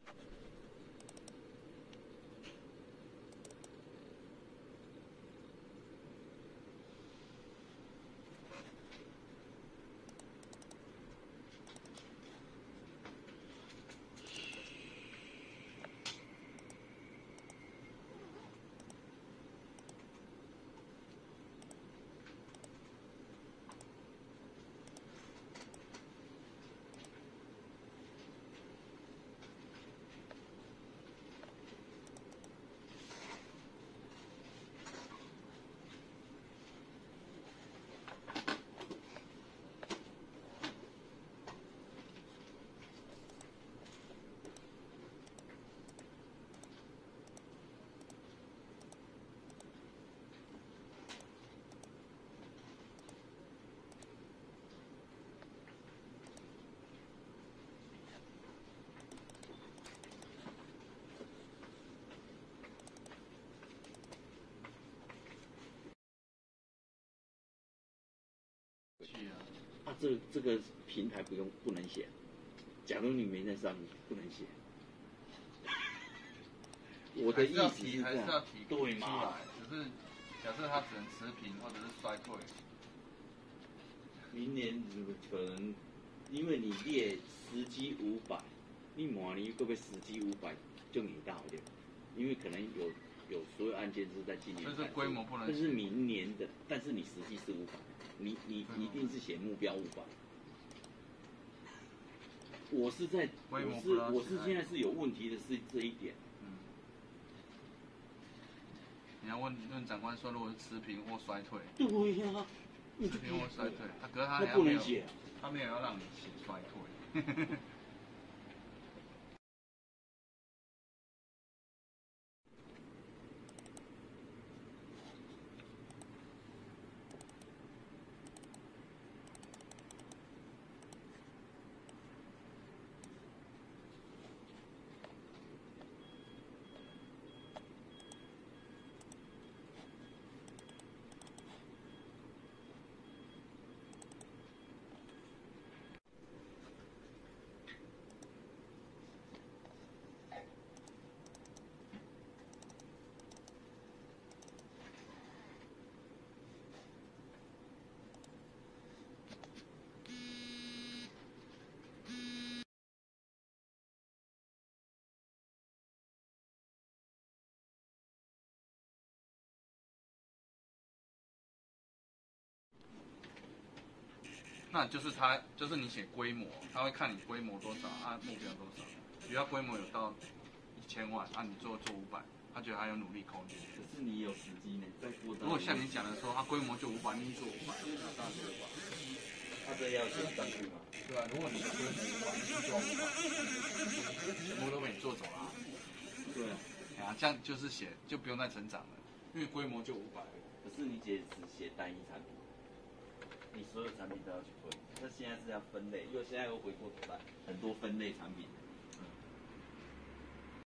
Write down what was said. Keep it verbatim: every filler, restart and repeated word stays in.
啊，这这个平台不用不能写。假如你没在上，你不能写。我的意思是还是要提对嘛？ 只是假设它只能持平或者是衰退。 明年可能因为你列时机五百，你明年会不会时机五百就你到的？因为可能有有所有案件是在今年， 但是规模不能， 这是明年的，但是你实际是五百，你你一定是写目标五百。我是在，我是我是现在是有问题的是这一点。 嗯。你要问问长官说，如果是持平或衰退。 对呀、啊。 持平或衰退，他可是他不能写， 他没有要让你写衰退。那就是他，就是你写规模，他会看你规模多少，按、啊、目标多少。比如他规模有到一千万，啊，你做做五百，他觉得还有努力空间。 可是你有时机呢，在过如果像你讲的说，他规模就五百，你做五百，那当然就五百。 他这要写上去嘛？ 对啊，如果你的规模五百，你去做五百，全部都被你做走了、啊。 对啊。 啊，这样就是写就不用再成长了，因为规模就五百。 可是你只只写单一产品。你所有产品都要去分，那现在是要分类，因为现在又回过头来很多分类产品。